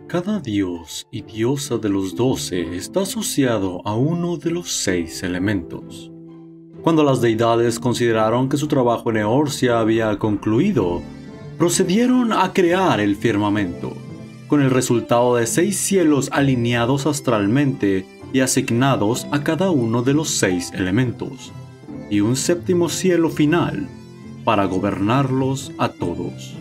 Cada dios y diosa de los 12 está asociado a uno de los 6 elementos. Cuando las deidades consideraron que su trabajo en Eorzea había concluido, procedieron a crear el firmamento, con el resultado de 6 cielos alineados astralmente y asignados a cada uno de los 6 elementos, y un 7º cielo final para gobernarlos a todos.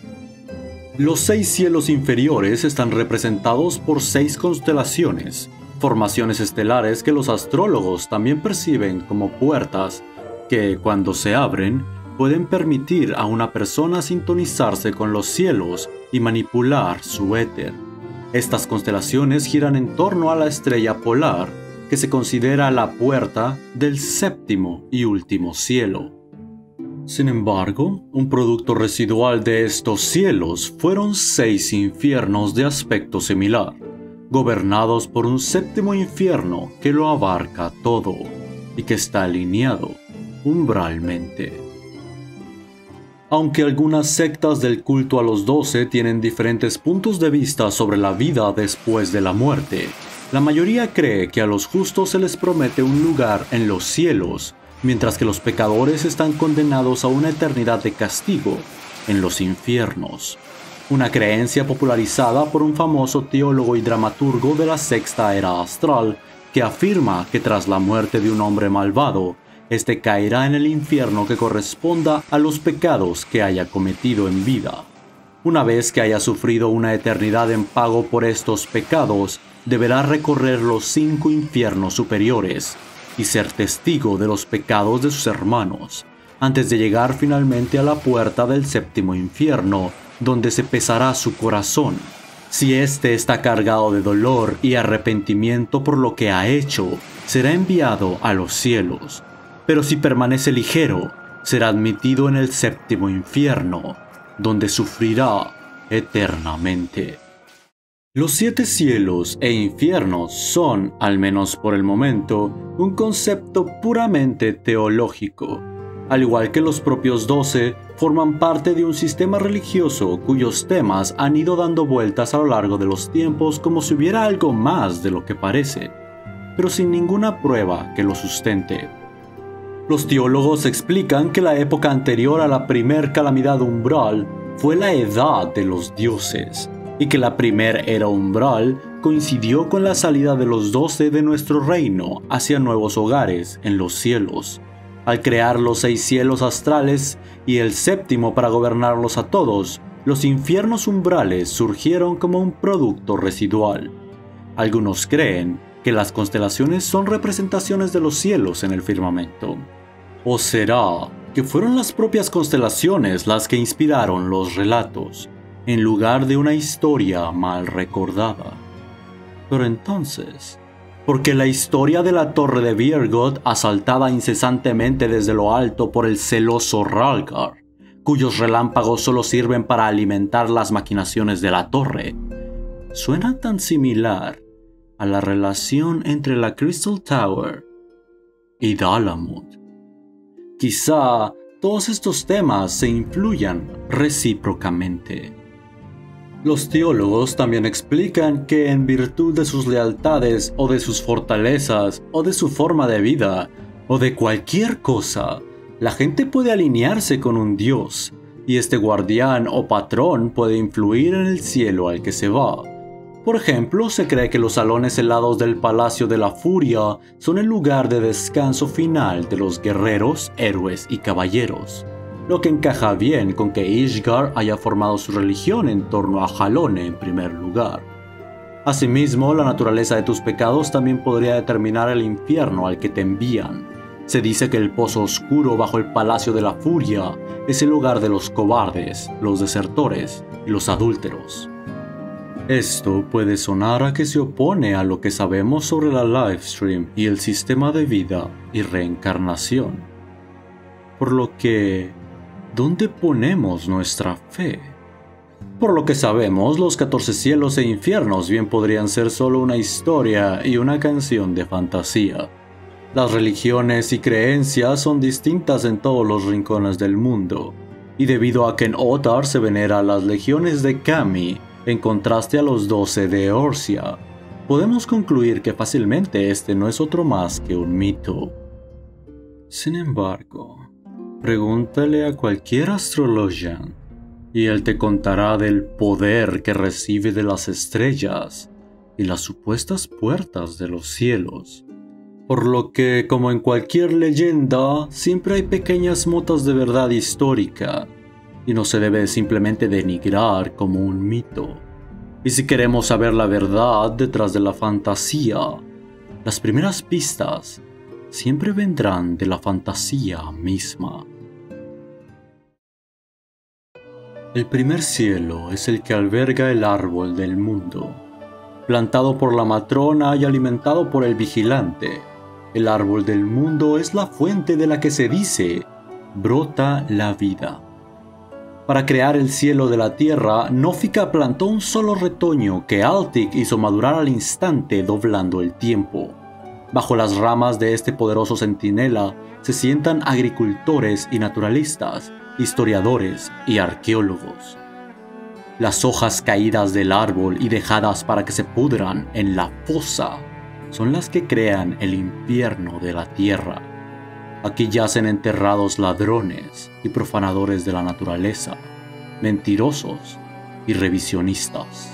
Los 6 cielos inferiores están representados por 6 constelaciones, formaciones estelares que los astrólogos también perciben como puertas que, cuando se abren, pueden permitir a una persona sintonizarse con los cielos y manipular su éter. Estas constelaciones giran en torno a la estrella polar, que se considera la puerta del 7º y último cielo. Sin embargo, un producto residual de estos cielos fueron 6 infiernos de aspecto similar, gobernados por un 7º infierno que lo abarca todo y que está alineado umbralmente. Aunque algunas sectas del culto a los 12 tienen diferentes puntos de vista sobre la vida después de la muerte, la mayoría cree que a los justos se les promete un lugar en los cielos, mientras que los pecadores están condenados a una eternidad de castigo en los infiernos. Una creencia popularizada por un famoso teólogo y dramaturgo de la sexta era astral, que afirma que tras la muerte de un hombre malvado, este caerá en el infierno que corresponda a los pecados que haya cometido en vida. Una vez que haya sufrido una eternidad en pago por estos pecados, deberá recorrer los 5 infiernos superiores y ser testigo de los pecados de sus hermanos, antes de llegar finalmente a la puerta del 7º infierno, donde se pesará su corazón. Si éste está cargado de dolor y arrepentimiento por lo que ha hecho, será enviado a los cielos. Pero si permanece ligero, será admitido en el 7º infierno, donde sufrirá eternamente. Los 7 cielos e infiernos son, al menos por el momento, un concepto puramente teológico. Al igual que los propios 12, forman parte de un sistema religioso cuyos temas han ido dando vueltas a lo largo de los tiempos como si hubiera algo más de lo que parece, pero sin ninguna prueba que lo sustente. Los teólogos explican que la época anterior a la primer calamidad umbral fue la edad de los dioses, y que la primera era umbral coincidió con la salida de los 12 de nuestro reino hacia nuevos hogares en los cielos. Al crear los 6 cielos astrales y el 7º para gobernarlos a todos, los infiernos umbrales surgieron como un producto residual. Algunos creen que las constelaciones son representaciones de los cielos en el firmamento. ¿O será que fueron las propias constelaciones las que inspiraron los relatos, en lugar de una historia mal recordada? Pero entonces, ¿por qué la historia de la torre de Virgot asaltada incesantemente desde lo alto por el celoso Rhalgr, cuyos relámpagos solo sirven para alimentar las maquinaciones de la torre, suena tan similar a la relación entre la Crystal Tower y Dalamud? Quizá todos estos temas se influyan recíprocamente. Los teólogos también explican que en virtud de sus lealtades o de sus fortalezas o de su forma de vida o de cualquier cosa, la gente puede alinearse con un dios y este guardián o patrón puede influir en el cielo al que se va. Por ejemplo, se cree que los salones helados del Palacio de la Furia son el lugar de descanso final de los guerreros, héroes y caballeros, lo que encaja bien con que Ishgard haya formado su religión en torno a Halone en primer lugar. Asimismo, la naturaleza de tus pecados también podría determinar el infierno al que te envían. Se dice que el pozo oscuro bajo el Palacio de la Furia es el hogar de los cobardes, los desertores y los adúlteros. Esto puede sonar a que se opone a lo que sabemos sobre la Livestream y el sistema de vida y reencarnación. Por lo que, ¿dónde ponemos nuestra fe? Por lo que sabemos, los 14 cielos e infiernos bien podrían ser solo una historia y una canción de fantasía. Las religiones y creencias son distintas en todos los rincones del mundo, y debido a que en Otar se venera a las legiones de Kami, En contraste a los 12 de Eorzea, podemos concluir que fácilmente este no es otro más que un mito. Sin embargo, pregúntale a cualquier astrologian y él te contará del poder que recibe de las estrellas y las supuestas puertas de los cielos. Por lo que, como en cualquier leyenda, siempre hay pequeñas motas de verdad histórica, y no se debe simplemente denigrar como un mito. Y si queremos saber la verdad detrás de la fantasía, las primeras pistas siempre vendrán de la fantasía misma. El primer cielo es el que alberga el árbol del mundo. Plantado por la matrona y alimentado por el vigilante, el árbol del mundo es la fuente de la que se dice brota la vida. Para crear el cielo de la tierra, Nofika plantó un solo retoño que Altic hizo madurar al instante doblando el tiempo. Bajo las ramas de este poderoso centinela se sientan agricultores y naturalistas, historiadores y arqueólogos. Las hojas caídas del árbol y dejadas para que se pudran en la fosa son las que crean el infierno de la tierra. Aquí yacen enterrados ladrones y profanadores de la naturaleza, mentirosos y revisionistas.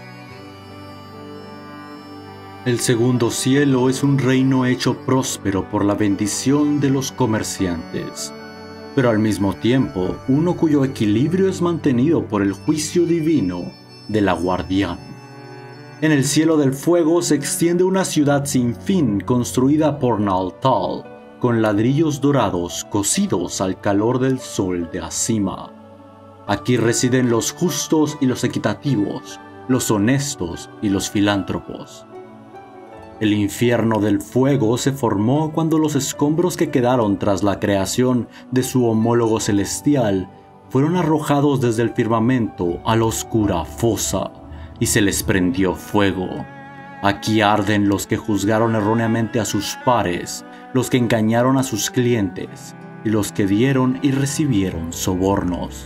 El segundo cielo es un reino hecho próspero por la bendición de los comerciantes, pero al mismo tiempo uno cuyo equilibrio es mantenido por el juicio divino de la guardián. En el cielo del fuego se extiende una ciudad sin fin construida por Naltal, con ladrillos dorados cocidos al calor del sol de Acima. Aquí residen los justos y los equitativos, los honestos y los filántropos. El infierno del fuego se formó cuando los escombros que quedaron tras la creación de su homólogo celestial fueron arrojados desde el firmamento a la oscura fosa y se les prendió fuego. Aquí arden los que juzgaron erróneamente a sus pares, los que engañaron a sus clientes y los que dieron y recibieron sobornos.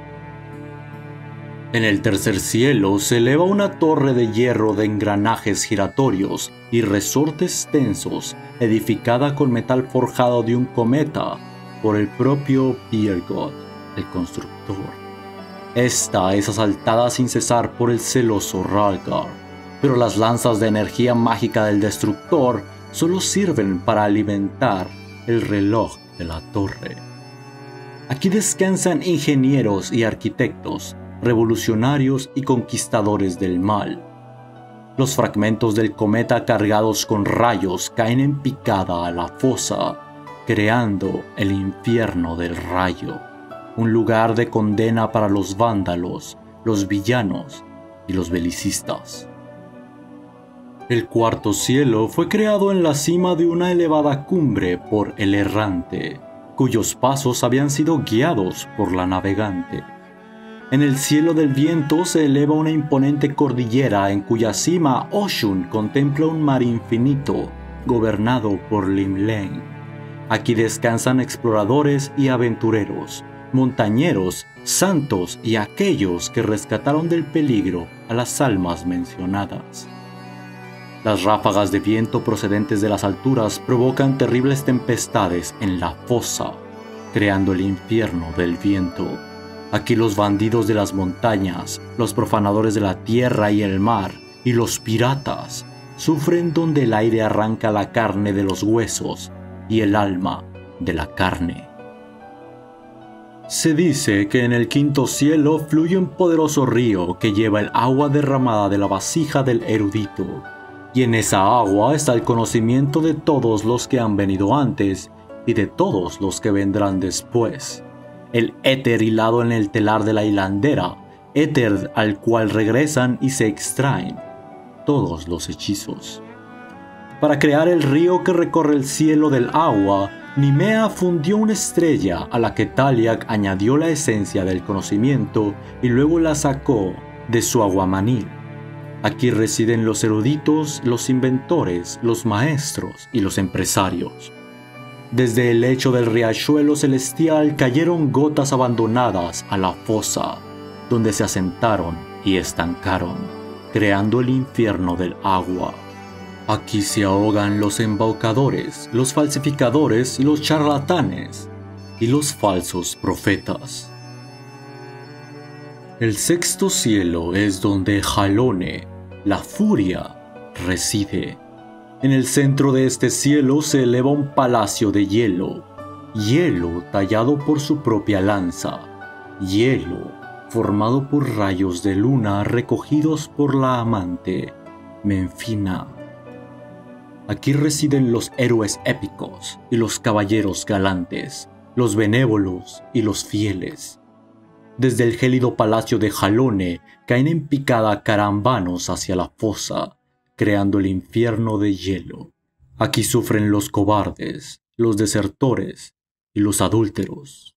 En el tercer cielo se eleva una torre de hierro de engranajes giratorios y resortes tensos, edificada con metal forjado de un cometa por el propio Birgot, el constructor. Esta es asaltada sin cesar por el celoso Rhalgr, pero las lanzas de energía mágica del destructor solo sirven para alimentar el reloj de la torre. Aquí descansan ingenieros y arquitectos, revolucionarios y conquistadores del mal. Los fragmentos del cometa cargados con rayos caen en picada a la fosa, creando el infierno del rayo, un lugar de condena para los vándalos, los villanos y los belicistas. El cuarto cielo fue creado en la cima de una elevada cumbre por el errante, cuyos pasos habían sido guiados por la navegante. En el cielo del viento se eleva una imponente cordillera en cuya cima Oshun contempla un mar infinito, gobernado por Limlane. Aquí descansan exploradores y aventureros, montañeros, santos y aquellos que rescataron del peligro a las almas mencionadas. Las ráfagas de viento procedentes de las alturas provocan terribles tempestades en la fosa, creando el infierno del viento. Aquí los bandidos de las montañas, los profanadores de la tierra y el mar, y los piratas, sufren donde el aire arranca la carne de los huesos y el alma de la carne. Se dice que en el quinto cielo fluye un poderoso río que lleva el agua derramada de la vasija del erudito, y en esa agua está el conocimiento de todos los que han venido antes y de todos los que vendrán después. El éter hilado en el telar de la hilandera, éter al cual regresan y se extraen todos los hechizos. Para crear el río que recorre el cielo del agua, Nimea fundió una estrella a la que Taliag añadió la esencia del conocimiento y luego la sacó de su aguamanil. Aquí residen los eruditos, los inventores, los maestros y los empresarios. Desde el lecho del riachuelo celestial cayeron gotas abandonadas a la fosa, donde se asentaron y estancaron, creando el infierno del agua. Aquí se ahogan los embaucadores, los falsificadores, los charlatanes y los falsos profetas. El sexto cielo es donde Jalone, la furia, reside. En el centro de este cielo se eleva un palacio de hielo, hielo tallado por su propia lanza, hielo formado por rayos de luna recogidos por la amante, Menfina. Aquí residen los héroes épicos y los caballeros galantes, los benévolos y los fieles. Desde el gélido palacio de Jalone caen en picada carambanos hacia la fosa, creando el infierno de hielo. Aquí sufren los cobardes, los desertores y los adúlteros.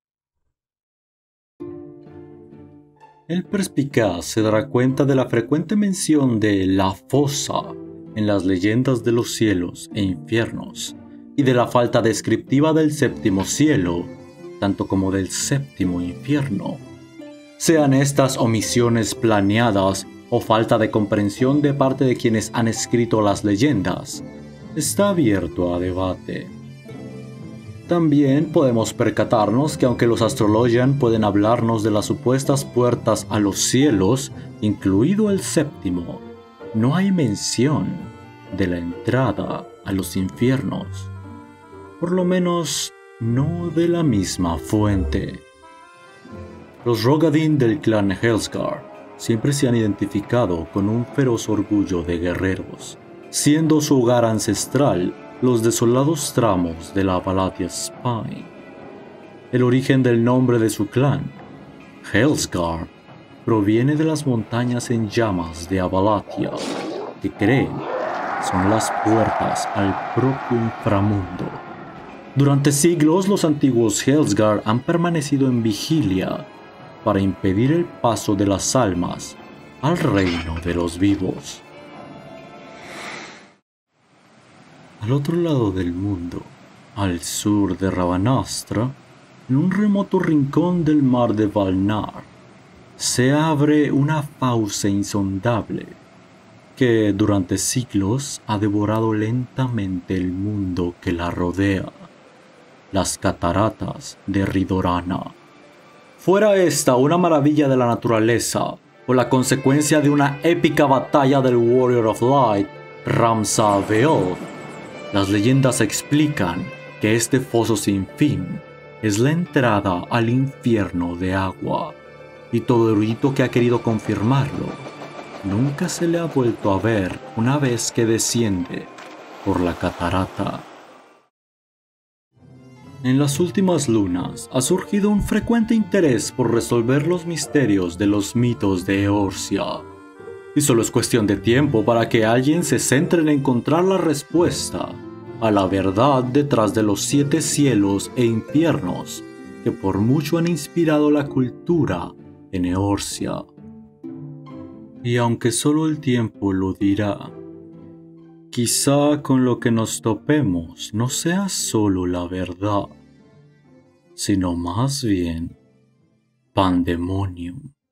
El perspicaz se dará cuenta de la frecuente mención de la fosa en las leyendas de los cielos e infiernos, y de la falta descriptiva del séptimo cielo, tanto como del séptimo infierno. Sean estas omisiones planeadas o falta de comprensión de parte de quienes han escrito las leyendas, está abierto a debate. También podemos percatarnos que aunque los Astrologian pueden hablarnos de las supuestas puertas a los cielos, incluido el séptimo, no hay mención de la entrada a los infiernos, por lo menos no de la misma fuente. Los Rogadin del clan Hellscar siempre se han identificado con un feroz orgullo de guerreros, siendo su hogar ancestral los desolados tramos de la Valatia Spine. El origen del nombre de su clan, Hellscar, proviene de las montañas en llamas de Avalatia, que creen son las puertas al propio inframundo. Durante siglos los antiguos Hellscar han permanecido en vigilia para impedir el paso de las almas al reino de los vivos. Al otro lado del mundo, al sur de Rabanastra, en un remoto rincón del mar de Valnar, se abre una fauce insondable que durante siglos ha devorado lentamente el mundo que la rodea, las cataratas de Ridorana. Fuera esta una maravilla de la naturaleza, o la consecuencia de una épica batalla del Warrior of Light, Ramsa-Veoth, las leyendas explican que este foso sin fin es la entrada al infierno de agua, y todo erudito que ha querido confirmarlo, nunca se le ha vuelto a ver una vez que desciende por la catarata. En las últimas lunas ha surgido un frecuente interés por resolver los misterios de los mitos de Eorzea, y solo es cuestión de tiempo para que alguien se centre en encontrar la respuesta a la verdad detrás de los 7 cielos e infiernos que por mucho han inspirado la cultura en Eorzea. Y aunque solo el tiempo lo dirá, quizá con lo que nos topemos no sea solo la verdad, sino más bien Pandemonium.